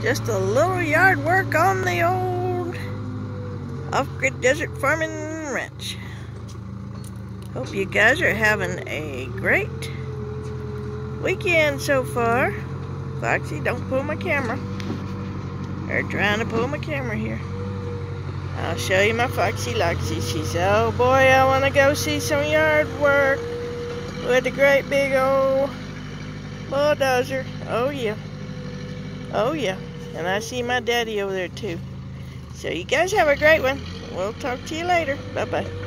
Just a little yard work on the old off-grid desert farming ranch. Hope you guys are having a great weekend so far. Foxy, don't pull my camera. They're trying to pull my camera here. I'll show you my Foxy Loxy. She said, oh boy, I want to go see some yard work with a great big old bulldozer. Oh yeah. Oh yeah. And I see my daddy over there too. So you guys have a great one. We'll talk to you later. Bye-bye.